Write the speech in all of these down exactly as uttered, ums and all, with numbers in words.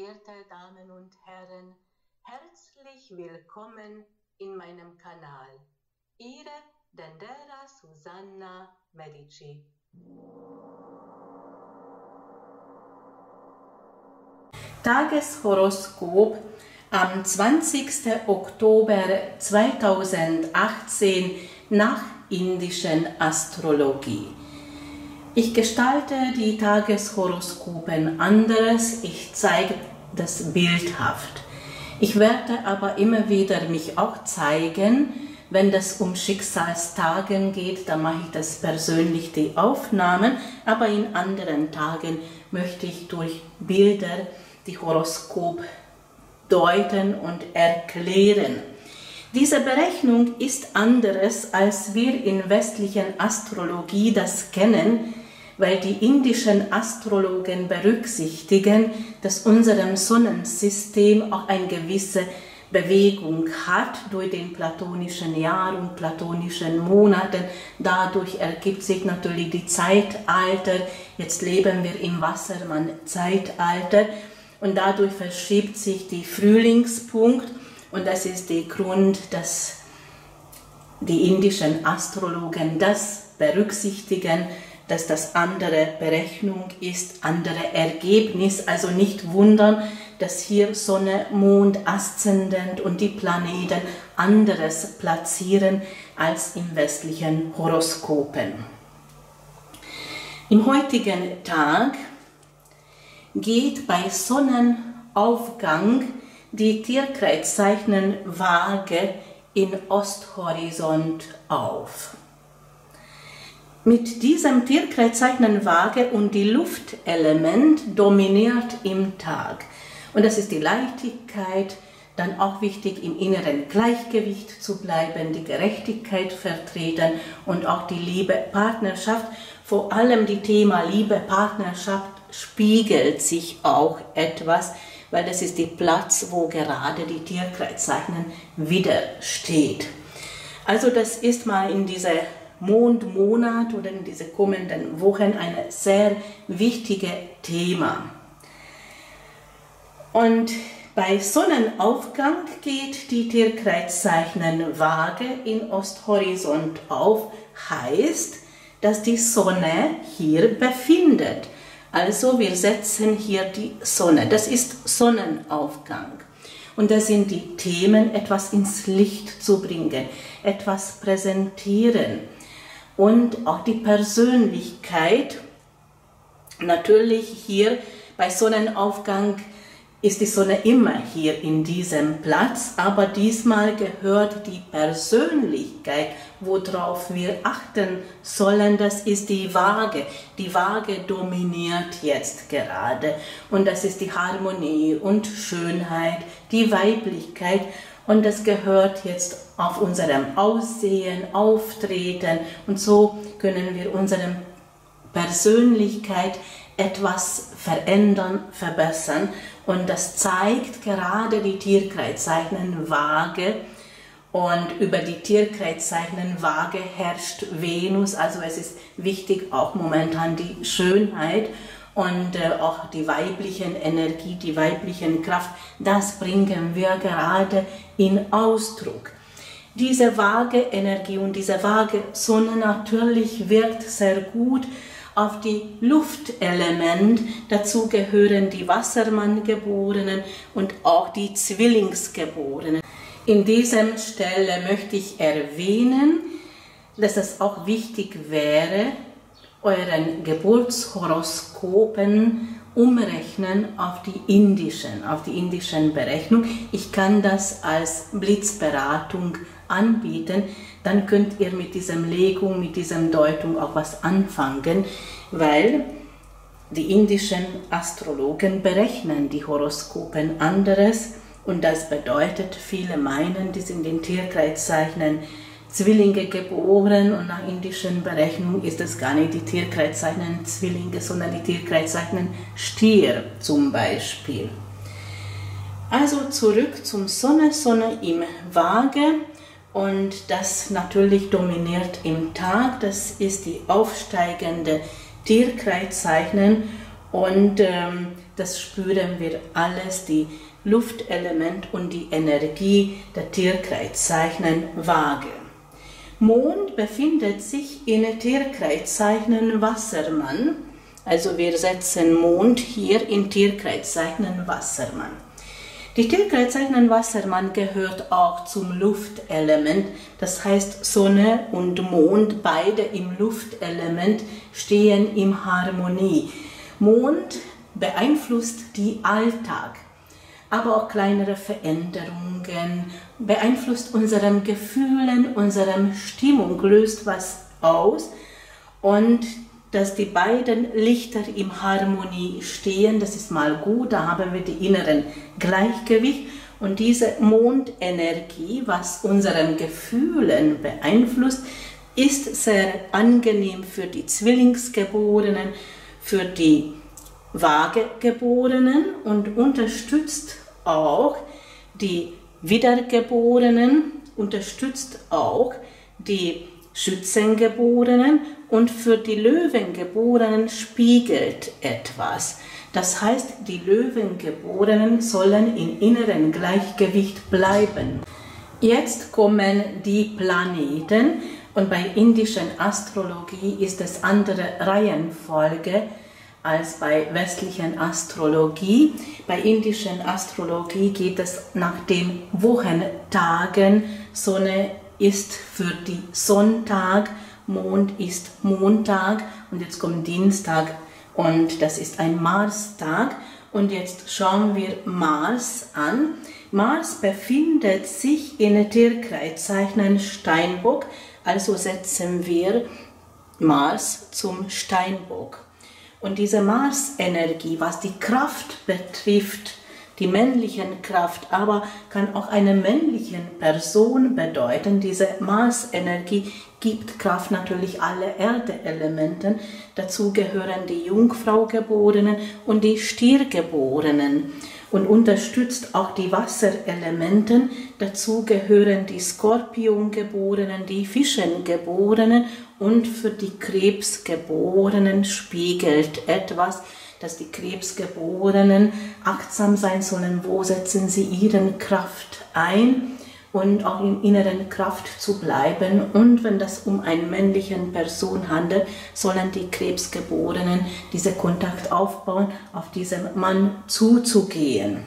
verehrte Damen und Herren, herzlich willkommen in meinem Kanal. Ihre Dendera Susanna Medici. Tageshoroskop am zwanzigsten Oktober zweitausendachtzehn nach indischen Astrologie. Ich gestalte die Tageshoroskopen anderes, ich zeige das bildhaft. Ich werde aber immer wieder mich auch zeigen, wenn das um Schicksalstagen geht, dann mache ich das persönlich, die Aufnahmen, aber in anderen Tagen möchte ich durch Bilder die Horoskop deuten und erklären. Diese Berechnung ist anderes, als wir in westlichen Astrologie das kennen, weil die indischen Astrologen berücksichtigen, dass unserem Sonnensystem auch eine gewisse Bewegung hat durch den platonischen Jahr und platonischen Monaten. Dadurch ergibt sich natürlich die Zeitalter. Jetzt leben wir im Wassermann-Zeitalter und dadurch verschiebt sich die Frühlingspunkt und das ist der Grund, dass die indischen Astrologen das berücksichtigen, dass das andere Berechnung ist, andere Ergebnis, also nicht wundern, dass hier Sonne, Mond, Aszendent und die Planeten anderes platzieren als im westlichen Horoskopen. Im heutigen Tag geht bei Sonnenaufgang die Tierkreiszeichen Waage in Osthorizont auf. Mit diesem Tierkreiszeichen Waage und die Luftelement dominiert im Tag. Und das ist die Leichtigkeit, dann auch wichtig im inneren Gleichgewicht zu bleiben, die Gerechtigkeit vertreten und auch die Liebe, Partnerschaft. Vor allem die Thema Liebe, Partnerschaft spiegelt sich auch etwas, weil das ist der Platz, wo gerade die Tierkreiszeichen widersteht. Also das ist mal in dieser Mondmonat oder in diesen kommenden Wochen ein sehr wichtiges Thema. Und bei Sonnenaufgang geht die Tierkreiszeichen Waage in Osthorizont auf, heißt, dass die Sonne hier befindet. Also wir setzen hier die Sonne, das ist Sonnenaufgang. Und da sind die Themen, etwas ins Licht zu bringen, etwas präsentieren. Und auch die Persönlichkeit, natürlich hier bei Sonnenaufgang ist die Sonne immer hier in diesem Platz, aber diesmal gehört die Persönlichkeit, worauf wir achten sollen, das ist die Waage. Die Waage dominiert jetzt gerade und das ist die Harmonie und Schönheit, die Weiblichkeit. Und das gehört jetzt auf unserem Aussehen, Auftreten und so können wir unsere Persönlichkeit etwas verändern, verbessern und das zeigt gerade die Tierkreiszeichen Waage und über die Tierkreiszeichen Waage herrscht Venus, also es ist wichtig auch momentan die Schönheit und äh, auch die weiblichen Energie, die weiblichen Kraft, das bringen wir gerade in Ausdruck. Diese Waage-Energie und diese Waage-Sonne natürlich wirkt sehr gut auf die Luftelement. Dazu gehören die Wassermann-Geborenen und auch die Zwillingsgeborenen. In dieser Stelle möchte ich erwähnen, dass es auch wichtig wäre, euren Geburtshoroskopen umrechnen auf die indischen, auf die indischen Berechnung. Ich kann das als Blitzberatung anbieten, dann könnt ihr mit diesem Legung, mit diesem Deutung auch was anfangen, weil die indischen Astrologen berechnen die Horoskopen anderes und das bedeutet, viele meinen, die sind in Tierkreiszeichen Zwillinge geboren und nach indischen Berechnungen ist es gar nicht die Tierkreiszeichen Zwillinge, sondern die Tierkreiszeichen Stier zum Beispiel. Also zurück zum Sonne, Sonne im Waage und das natürlich dominiert im Tag, das ist die aufsteigende Tierkreiszeichen und ähm, das spüren wir alles, die Luftelement und die Energie der Tierkreiszeichen Waage. Mond befindet sich in Tierkreiszeichen Wassermann, also wir setzen Mond hier in Tierkreiszeichen Wassermann. Die Tierkreiszeichen Wassermann gehört auch zum Luftelement, das heißt Sonne und Mond, beide im Luftelement, stehen in Harmonie. Mond beeinflusst den Alltag, aber auch kleinere Veränderungen, beeinflusst unsere Gefühle, unsere Stimmung, löst was aus, und dass die beiden Lichter in Harmonie stehen, das ist mal gut, da haben wir die inneren Gleichgewicht, und diese Mondenergie, was unseren Gefühlen beeinflusst, ist sehr angenehm für die Zwillingsgeborenen, für die Waagegeborenen und unterstützt auch die Wiedergeborenen, unterstützt auch die Schützengeborenen, und für die Löwengeborenen spiegelt etwas. Das heißt, die Löwengeborenen sollen im inneren Gleichgewicht bleiben. Jetzt kommen die Planeten, und bei indischen Astrologie ist es andere Reihenfolge als bei westlichen Astrologie. Bei indischen Astrologie geht es nach den Wochentagen. Sonne ist für die Sonntag, Mond ist Montag, und jetzt kommt Dienstag, und das ist ein Marstag. Und jetzt schauen wir Mars an. Mars befindet sich in Tierkreiszeichen Steinbock, also setzen wir Mars zum Steinbock. Und diese Mars-Energie, was die Kraft betrifft, die männliche Kraft, aber kann auch eine männliche Person bedeuten. Diese Mars-Energie gibt Kraft natürlich alle Erde-Elementen. Dazu gehören die Jungfrau-Geborenen und die Stiergeborenen und unterstützt auch die Wasserelementen. Dazu gehören die Skorpion-Geborenen, die Fischen-Geborenen, und für die Krebsgeborenen spiegelt etwas, dass die Krebsgeborenen achtsam sein sollen, wo setzen sie ihre Kraft ein, und auch in inneren Kraft zu bleiben. Und wenn das um eine männliche Person handelt, sollen die Krebsgeborenen diesen Kontakt aufbauen, auf diesen Mann zuzugehen.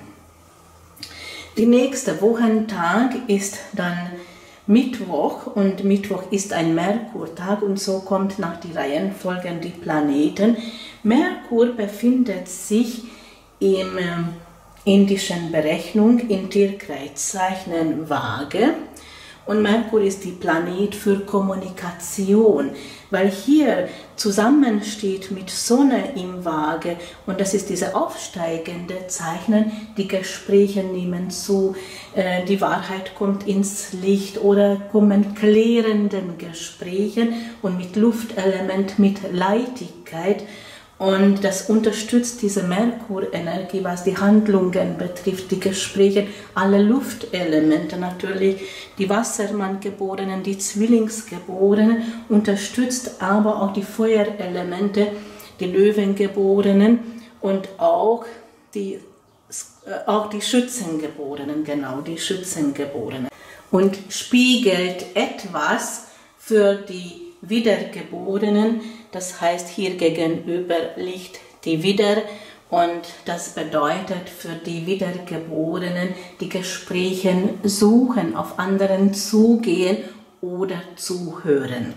Der nächste Wochentag ist dann Mittwoch, und Mittwoch ist ein Merkurtag, und so kommt nach die Reihenfolge die Planeten. Merkur befindet sich im indischen Berechnung in Tierkreiszeichen Waage, und Merkur ist die Planet für Kommunikation, weil hier zusammensteht mit Sonne im Waage, und das ist diese aufsteigende Zeichen, die Gespräche nehmen zu, äh, die Wahrheit kommt ins Licht oder kommen klärenden Gesprächen, und mit Luftelement, mit Leichtigkeit. Und das unterstützt diese Merkur-Energie, was die Handlungen betrifft, die Gespräche, alle Luftelemente natürlich, die Wassermann-Geborenen, die Zwillingsgeborenen, unterstützt aber auch die Feuerelemente, die Löwengeborenen und auch die, auch die Schützengeborenen, genau, die Schützengeborenen. Und spiegelt etwas für die Wiedergeborenen, das heißt, hier gegenüber liegt die Widder, und das bedeutet für die Wiedergeborenen, die Gespräche suchen, auf anderen zugehen oder zuhören.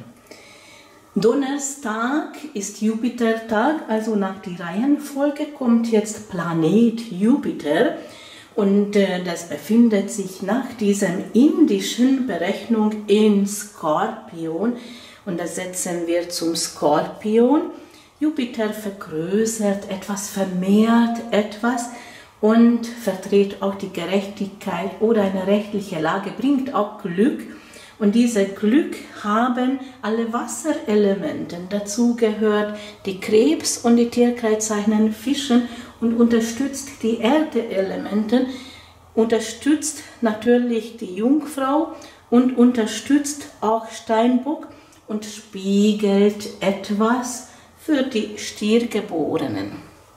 Donnerstag ist Jupitertag, also nach der Reihenfolge kommt jetzt Planet Jupiter, und äh, das befindet sich nach diesem indischen Berechnung in Skorpion. Und das setzen wir zum Skorpion. Jupiter vergrößert etwas, vermehrt etwas und vertritt auch die Gerechtigkeit oder eine rechtliche Lage, bringt auch Glück. Und dieses Glück haben alle Wasserelemente. Dazu gehört die Krebs- und die Tierkreiszeichen Fischen und unterstützt die Erdeelemente, unterstützt natürlich die Jungfrau und unterstützt auch Steinbock und spiegelt etwas für die Stiergeborenen.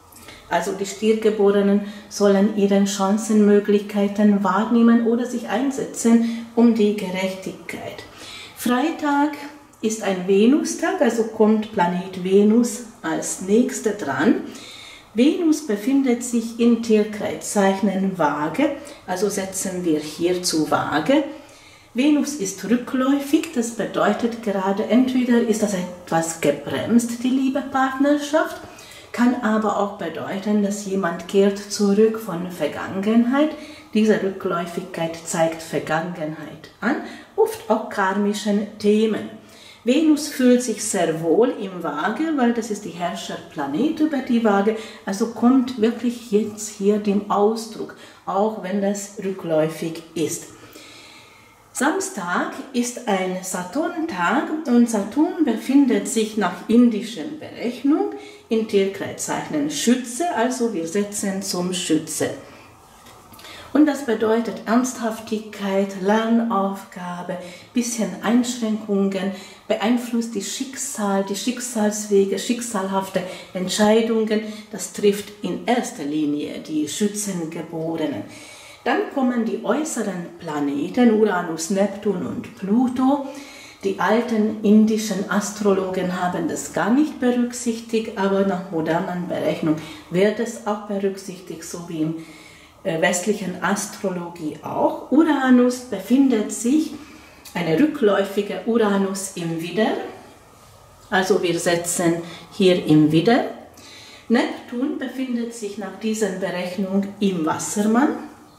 Also die Stiergeborenen sollen ihre Chancenmöglichkeiten wahrnehmen oder sich einsetzen um die Gerechtigkeit. Freitag ist ein Venustag, also kommt Planet Venus als nächster dran. Venus befindet sich in Tierkreiszeichen Waage, also setzen wir hier zu Waage. Venus ist rückläufig, das bedeutet gerade, entweder ist das etwas gebremst, die Liebepartnerschaft, kann aber auch bedeuten, dass jemand kehrt zurück von Vergangenheit. Diese Rückläufigkeit zeigt Vergangenheit an, oft auch karmischen Themen. Venus fühlt sich sehr wohl im Waage, weil das ist die Herrscherplanet über die Waage, also kommt wirklich jetzt hier dem Ausdruck, auch wenn das rückläufig ist. Samstag ist ein Saturntag und Saturn befindet sich nach indischen Berechnung in Tierkreiszeichen Schütze, also wir setzen zum Schütze. Und das bedeutet Ernsthaftigkeit, Lernaufgabe, bisschen Einschränkungen, beeinflusst die Schicksal, die Schicksalswege, schicksalhafte Entscheidungen. Das trifft in erster Linie die Schützengeborenen. Dann kommen die äußeren Planeten, Uranus, Neptun und Pluto. Die alten indischen Astrologen haben das gar nicht berücksichtigt, aber nach modernen Berechnungen wird es auch berücksichtigt, so wie im westlichen Astrologie auch. Uranus befindet sich, eine rückläufige Uranus im Widder, also wir setzen hier im Widder. Neptun befindet sich nach dieser Berechnung im Wassermann,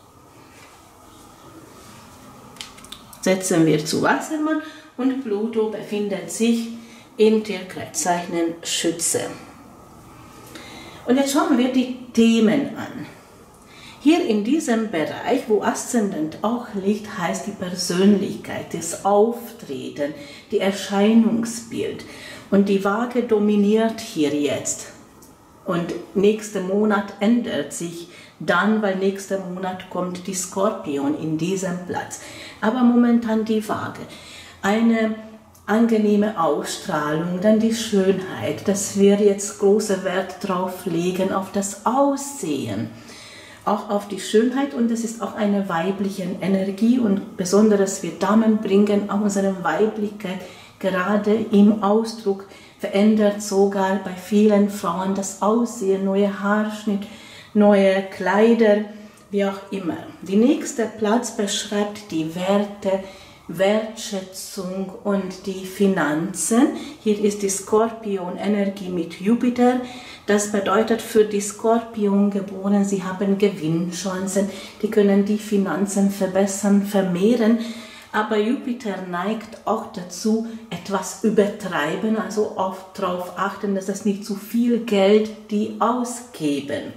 setzen wir zu Wassermann, und Pluto befindet sich in Tierkreiszeichen Schütze. Und jetzt schauen wir die Themen an. Hier in diesem Bereich, wo Aszendent auch liegt, heißt die Persönlichkeit, das Auftreten, die Erscheinungsbild. Und die Waage dominiert hier jetzt. Und nächsten Monat ändert sich dann, weil nächsten Monat kommt die Skorpion in diesem Platz. Aber momentan die Waage. Eine angenehme Ausstrahlung, dann die Schönheit, dass wir jetzt großen Wert drauf legen, auf das Aussehen. Auch auf die Schönheit, und das ist auch eine weibliche Energie, und besonders wir Damen bringen auch unsere Weiblichkeit gerade im Ausdruck, verändert sogar bei vielen Frauen das Aussehen, neue Haarschnitt, neue Kleider, wie auch immer. Der nächste Platz beschreibt die Werte, Wertschätzung und die Finanzen. Hier ist die Skorpion-Energie mit Jupiter. Das bedeutet für die Skorpiongeborenen, sie haben Gewinnchancen, die können die Finanzen verbessern, vermehren. Aber Jupiter neigt auch dazu, etwas übertreiben, also auch darauf achten, dass es nicht zu viel Geld die ausgeben.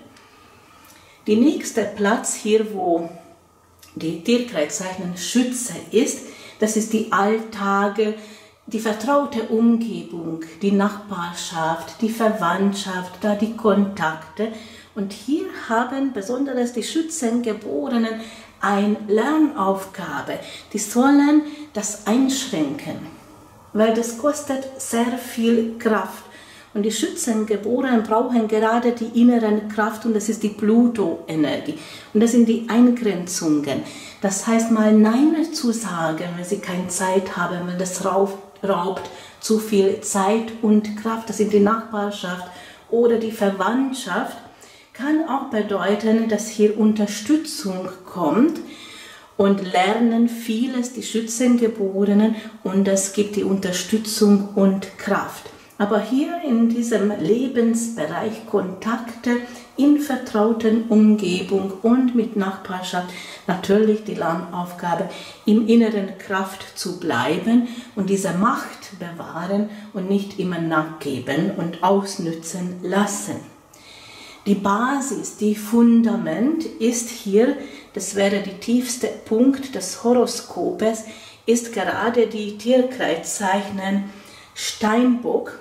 Der nächste Platz hier, wo die Tierkreiszeichen Schütze ist, das ist die Alltage, die vertraute Umgebung, die Nachbarschaft, die Verwandtschaft, da die Kontakte. Und hier haben besonders die Schützengeborenen eine Lernaufgabe. Die sollen das einschränken, weil das kostet sehr viel Kraft. Und die Schützengeborenen brauchen gerade die inneren Kraft, und das ist die Pluto-Energie. Und das sind die Eingrenzungen. Das heißt, mal Nein zu sagen, wenn sie keine Zeit haben, wenn das raubt zu viel Zeit und Kraft, das sind die Nachbarschaft oder die Verwandtschaft, kann auch bedeuten, dass hier Unterstützung kommt, und lernen vieles die Schützengeborenen, und das gibt die Unterstützung und Kraft. Aber hier in diesem Lebensbereich Kontakte in vertrauten Umgebung und mit Nachbarschaft natürlich die Lernaufgabe, im inneren Kraft zu bleiben und diese Macht bewahren und nicht immer nachgeben und ausnützen lassen. Die Basis, die Fundament ist hier, das wäre der tiefste Punkt des Horoskopes, ist gerade die Tierkreiszeichen Steinbock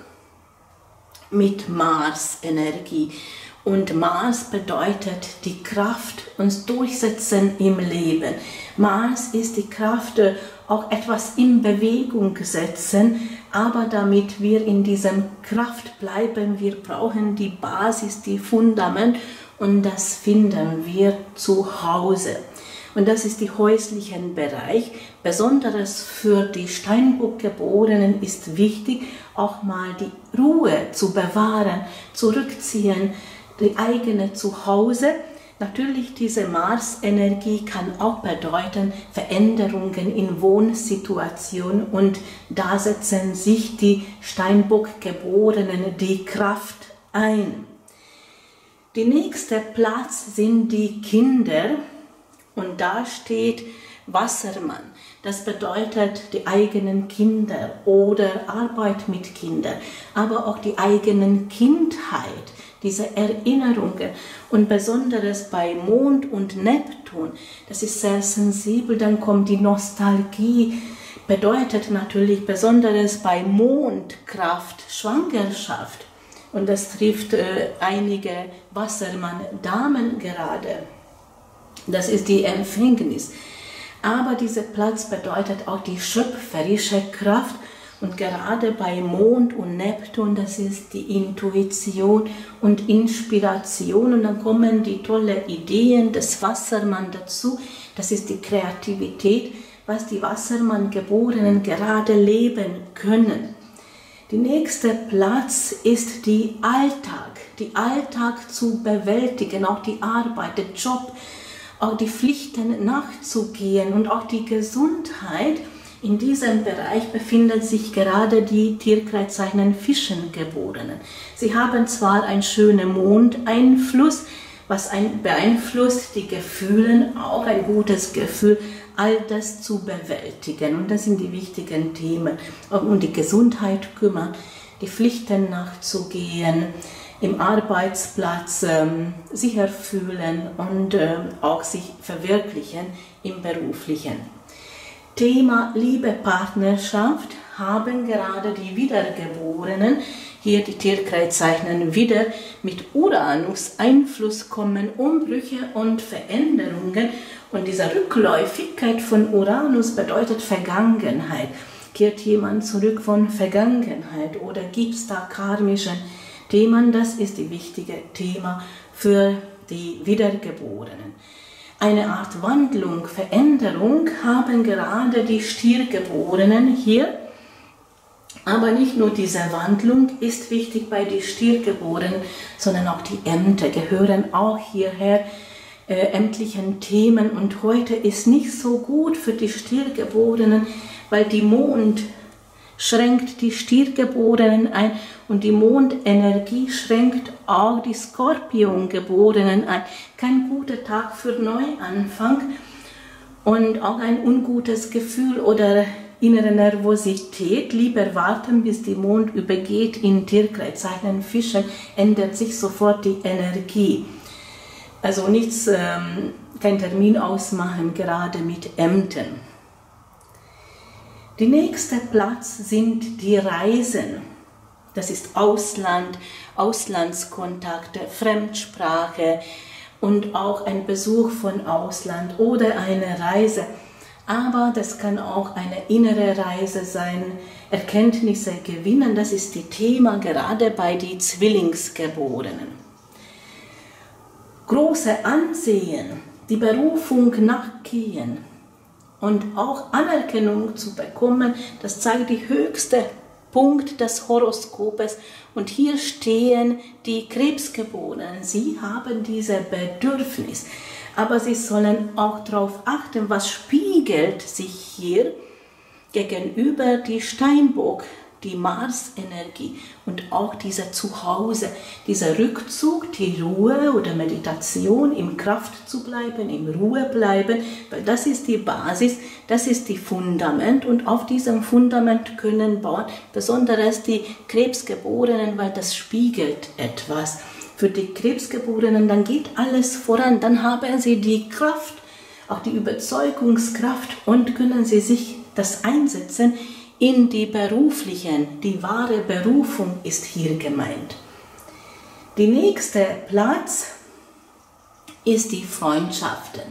mit Mars-Energie. Und Mars bedeutet die Kraft, uns durchsetzen im Leben. Mars ist die Kraft, auch etwas in Bewegung setzen, Aber damit wir in diesem Kraft bleiben, wir brauchen die Basis, die Fundament, und das finden wir zu Hause. Und das ist der häusliche Bereich. Besonders für die Steinbock-Geborenen ist wichtig, auch mal die Ruhe zu bewahren, zurückziehen, die eigene Zuhause. Natürlich, diese Mars-Energie kann auch bedeuten Veränderungen in Wohnsituationen, und da setzen sich die Steinbock-Geborenen die Kraft ein. Der nächste Platz sind die Kinder, und da steht Wassermann. Das bedeutet die eigenen Kinder oder Arbeit mit Kindern, aber auch die eigenen Kindheit, diese Erinnerungen. Und besonders bei Mond und Neptun, das ist sehr sensibel, dann kommt die Nostalgie, bedeutet natürlich besonders bei Mondkraft Schwangerschaft. Und das trifft äh, einige Wassermann-Damen gerade. Das ist die Empfängnis. Aber dieser Platz bedeutet auch die schöpferische Kraft. Und gerade bei Mond und Neptun, das ist die Intuition und Inspiration. Und dann kommen die tollen Ideen des Wassermann dazu. Das ist die Kreativität, was die Wassermann-Geborenen gerade leben können. Der nächste Platz ist der Alltag. Die Alltag zu bewältigen, auch die Arbeit, der Job, auch die Pflichten nachzugehen und auch die Gesundheit. In diesem Bereich befinden sich gerade die Tierkreiszeichen Fischengeborenen. Sie haben zwar einen schönen Mondeinfluss, was ein beeinflusst die Gefühle, auch ein gutes Gefühl, all das zu bewältigen. Und das sind die wichtigen Themen. Um die Gesundheit kümmern, die Pflichten nachzugehen, im Arbeitsplatz ähm, sicher fühlen und äh, auch sich verwirklichen im Beruflichen. Thema Liebe, Partnerschaft haben gerade die Wiedergeborenen, hier die Tierkreiszeichen Widder, mit Uranus Einfluss kommen, Umbrüche und Veränderungen. Und diese Rückläufigkeit von Uranus bedeutet Vergangenheit. Kehrt jemand zurück von Vergangenheit oder gibt es da karmische Themen? Das ist das wichtige Thema für die Wiedergeborenen. Eine Art Wandlung, Veränderung haben gerade die Stiergeborenen hier. Aber nicht nur diese Wandlung ist wichtig bei den Stiergeborenen, sondern auch die Ämter gehören auch hierher, äh, ämtlichen Themen. Und heute ist nicht so gut für die Stiergeborenen, weil die Mond schränkt die Stiergeborenen ein und die Mondenergie schränkt auch die Skorpiongeborenen ein. Kein guter Tag für Neuanfang und auch ein ungutes Gefühl oder innere Nervosität. Lieber warten, bis die Mond übergeht in Tierkreiszeichen Fische, ändert sich sofort die Energie. Also nichts, ähm, kein Termin ausmachen, gerade mit Ämtern. Der nächste Platz sind die Reisen. Das ist Ausland, Auslandskontakte, Fremdsprache und auch ein Besuch von Ausland oder eine Reise. Aber das kann auch eine innere Reise sein, Erkenntnisse gewinnen. Das ist das Thema gerade bei den Zwillingsgeborenen. Große Ansehen, die Berufung nachgehen und auch Anerkennung zu bekommen, das zeigt der höchste Punkt des Horoskopes. Und hier stehen die Krebsgeborenen. Sie haben dieses Bedürfnis. Aber sie sollen auch darauf achten, was spiegelt sich hier gegenüber die Steinbock, die Mars-Energie und auch dieser Zuhause, dieser Rückzug, die Ruhe oder Meditation, im Kraft zu bleiben, im Ruhe bleiben, weil das ist die Basis, das ist die Fundament und auf diesem Fundament können bauen, besonders die Krebsgeborenen, weil das spiegelt etwas. Für die Krebsgeborenen, dann geht alles voran, dann haben sie die Kraft, auch die Überzeugungskraft und können sie sich das einsetzen in die beruflichen, die wahre Berufung ist hier gemeint. Der nächste Platz ist die Freundschaften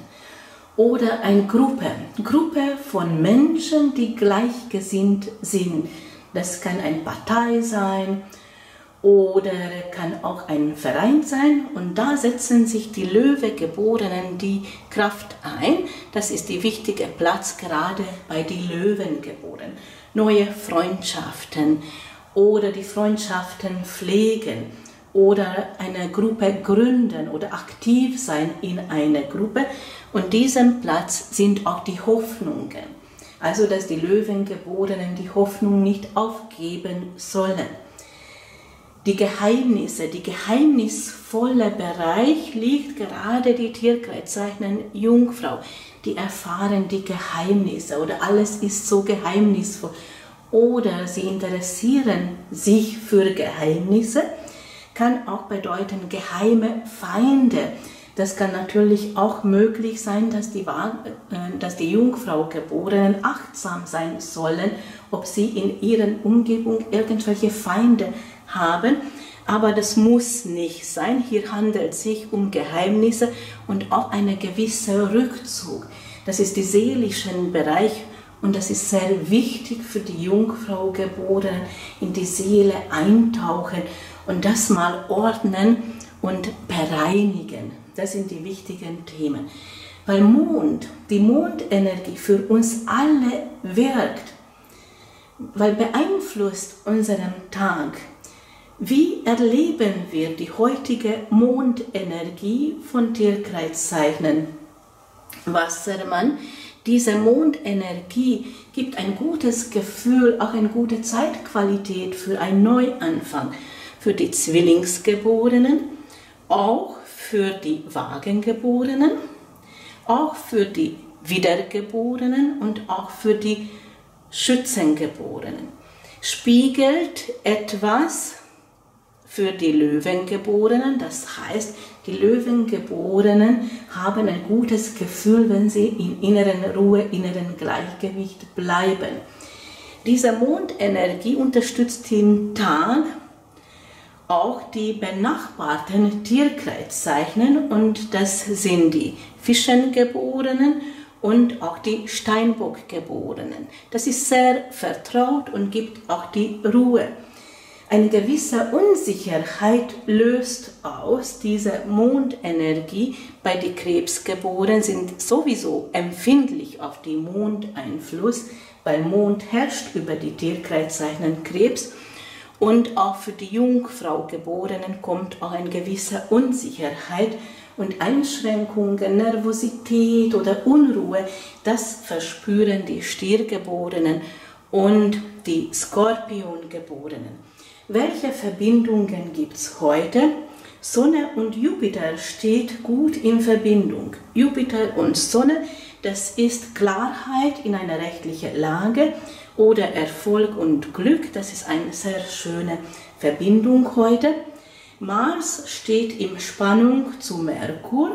oder eine Gruppe, Gruppe von Menschen, die gleichgesinnt sind. Das kann eine Partei sein oder kann auch ein Verein sein. Und da setzen sich die Löwegeborenen die Kraft ein. Das ist der wichtige Platz gerade bei den Löwengeborenen. Neue Freundschaften oder die Freundschaften pflegen oder eine Gruppe gründen oder aktiv sein in einer Gruppe. Und diesem Platz sind auch die Hoffnungen. Also, dass die Löwengeborenen die Hoffnung nicht aufgeben sollen. Die Geheimnisse, die geheimnisvolle Bereich liegt gerade die Tierkreiszeichen Jungfrau. Die erfahren die Geheimnisse oder alles ist so geheimnisvoll. Oder sie interessieren sich für Geheimnisse, kann auch bedeuten geheime Feinde. Das kann natürlich auch möglich sein, dass die, dass die Jungfraugeborenen achtsam sein sollen, ob sie in ihrer Umgebung irgendwelche Feinde haben. Aber das muss nicht sein. Hier handelt es sich um Geheimnisse und auch einen gewissen Rückzug. Das ist der seelische Bereich und das ist sehr wichtig für die Jungfraugeborenen, in die Seele eintauchen und das mal ordnen und bereinigen. Das sind die wichtigen Themen. Weil Mond, die Mondenergie für uns alle wirkt, weil beeinflusst unseren Tag. Wie erleben wir die heutige Mondenergie von Tierkreiszeichen Wassermann? Diese Mondenergie gibt ein gutes Gefühl, auch eine gute Zeitqualität für einen Neuanfang, für die Zwillingsgeborenen, auch für die Wagengeborenen, auch für die Wiedergeborenen und auch für die Schützengeborenen. Spiegelt etwas für die Löwengeborenen, das heißt, die Löwengeborenen haben ein gutes Gefühl, wenn sie in inneren Ruhe, inneren Gleichgewicht bleiben. Diese Mondenergie unterstützt den Tag, auch die benachbarten Tierkreiszeichen und das sind die Fischengeborenen und auch die Steinbockgeborenen. Das ist sehr vertraut und gibt auch die Ruhe. Eine gewisse Unsicherheit löst aus diese Mondenergie. Bei den Krebsgeborenen sind sowieso empfindlich auf den Mondeinfluss, weil Mond herrscht über die Tierkreiszeichen Krebs. Und auch für die Jungfraugeborenen kommt auch eine gewisse Unsicherheit und Einschränkungen, Nervosität oder Unruhe. Das verspüren die Stiergeborenen und die Skorpiongeborenen. Welche Verbindungen gibt es heute? Sonne und Jupiter steht gut in Verbindung. Jupiter und Sonne, das ist Klarheit in einer rechtlichen Lage oder Erfolg und Glück. Das ist eine sehr schöne Verbindung heute. Mars steht in Spannung zu Merkur.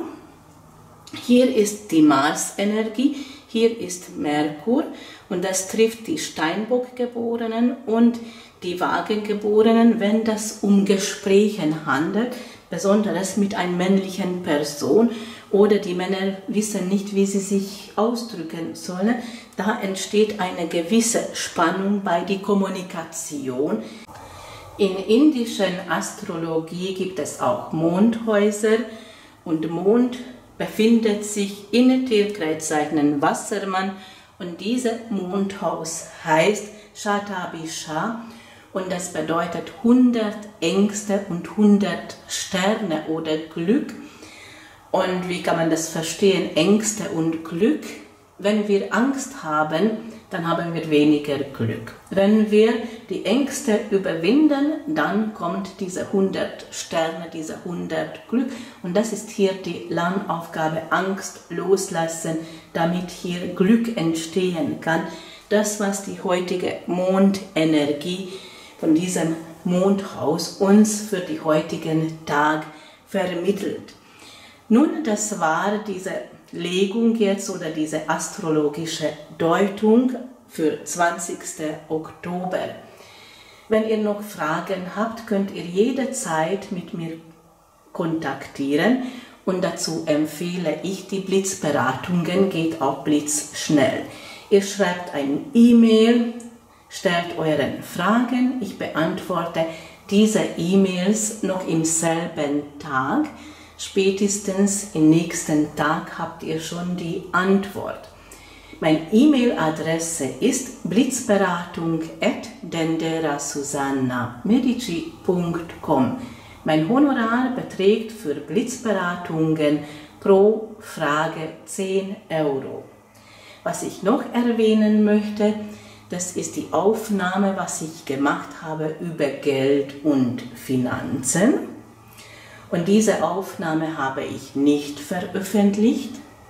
Hier ist die Mars-Energie, hier ist Merkur und das trifft die Steinbockgeborenen und die Wagengeborenen, wenn das um Gespräche handelt, besonders mit einer männlichen Person oder die Männer wissen nicht, wie sie sich ausdrücken sollen. Da entsteht eine gewisse Spannung bei der Kommunikation. In indischen Astrologie gibt es auch Mondhäuser und Mond befindet sich in den Tierkreiszeichen Wassermann und dieses Mondhaus heißt Shatabisha und das bedeutet hundert Ängste und hundert Sterne oder Glück. Und wie kann man das verstehen? Ängste und Glück. Wenn wir Angst haben, dann haben wir weniger Glück. Wenn wir die Ängste überwinden, dann kommt diese hundert Sterne, diese hundert Glück. Und das ist hier die Lernaufgabe, Angst loslassen, damit hier Glück entstehen kann. Das, was die heutige Mondenergie von diesem Mondhaus uns für den heutigen Tag vermittelt. Nun, das war diese Legung jetzt oder diese astrologische Deutung für zwanzigsten Oktober. Wenn ihr noch Fragen habt, könnt ihr jederzeit mit mir kontaktieren und dazu empfehle ich die Blitzberatungen, geht auch blitzschnell. Ihr schreibt eine E-Mail, Stellt euren Fragen, ich beantworte diese E-Mails noch im selben Tag. Spätestens im nächsten Tag habt ihr schon die Antwort. Meine E-Mail-Adresse ist blitzberatung at denderasusanna.medici punkt com. Mein Honorar beträgt für Blitzberatungen pro Frage zehn Euro. Was ich noch erwähnen möchte, das ist die Aufnahme, was ich gemacht habe über Geld und Finanzen. Und diese Aufnahme habe ich nicht veröffentlicht.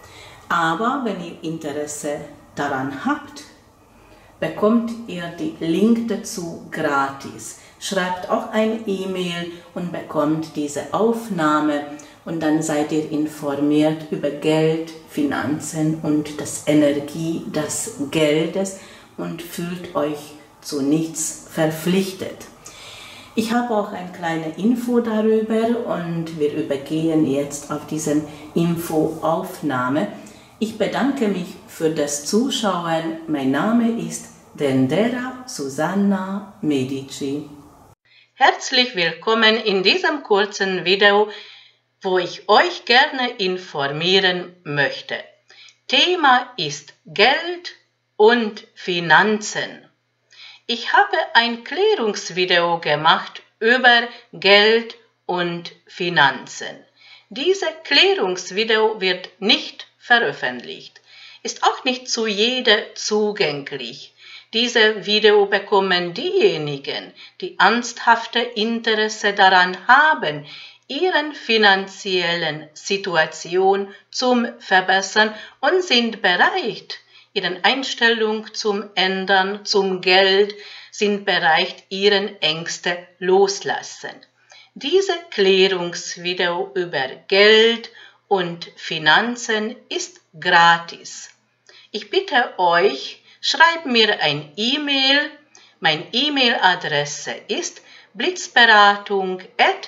Aber wenn ihr Interesse daran habt, bekommt ihr den Link dazu gratis. Schreibt auch eine E-Mail und bekommt diese Aufnahme und dann seid ihr informiert über Geld, Finanzen und das Energie des Geldes und fühlt euch zu nichts verpflichtet. Ich habe auch eine kleine Info darüber und wir übergehen jetzt auf diese Infoaufnahme. Ich bedanke mich für das Zuschauen. Mein Name ist Dendera Susanna Medici. Herzlich willkommen in diesem kurzen Video, wo ich euch gerne informieren möchte. Thema ist Geld und Finanzen. Ich habe ein Klärungsvideo gemacht über Geld und Finanzen. Dieses Klärungsvideo wird nicht veröffentlicht, ist auch nicht zu jedem zugänglich. Dieses Video bekommen diejenigen, die ernsthafte Interesse daran haben, ihren finanziellen Situation zum Verbessern und sind bereit, ihre Einstellung zum Ändern, zum Geld, sind bereit, ihren Ängste loslassen. Dieses Klärungsvideo über Geld und Finanzen ist gratis. Ich bitte euch, schreibt mir ein E-Mail. Meine E-Mail-Adresse ist blitzberatung at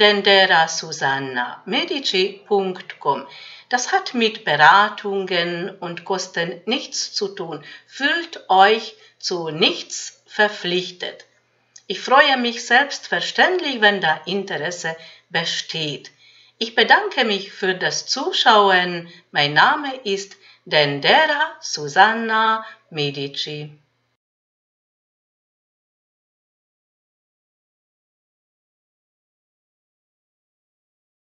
denderasusanna.medici punkt com. Das hat mit Beratungen und Kosten nichts zu tun. Fühlt euch zu nichts verpflichtet. Ich freue mich selbstverständlich, wenn da Interesse besteht. Ich bedanke mich für das Zuschauen. Mein Name ist Dendera Susanna Medici.